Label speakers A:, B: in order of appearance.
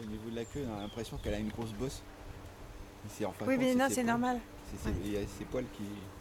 A: niveau de la queue, on a l'impression qu'elle a une grosse bosse. En fin de
B: Oui,
A: compte,
B: mais
A: c'est
B: non,
A: ses
B: c'est
A: poils.
B: normal. Ouais.
A: Il y a ses poils qui.